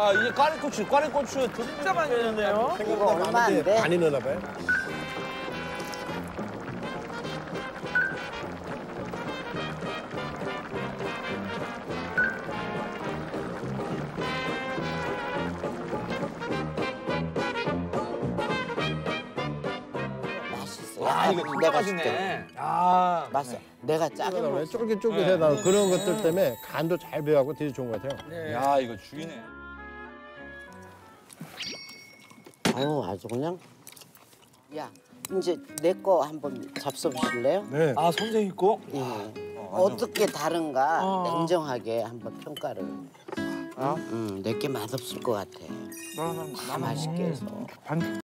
아, 이게 꽈리고추 진짜 많이 넣는데요? 이거 얼마 안 돼? 많이 넣나 봐요. 맛있어. 와, 이거 진짜 내가 줄게. 맛있네. 아, 맛있어. 내가 짜게 먹어. 쫄깃쫄깃해 나 그런 것들 때문에 간도 잘 배하고 되게 좋은 것 같아요. 네. 야, 이거 죽이네. 아주 그냥. 야, 이제 내 거 한번 잡숴보실래요? 네. 아, 선생님 거? 예. 어떻게 다른가 냉정하게 한번 평가를. 내게 맛없을 것 같아. 맛있게 해서.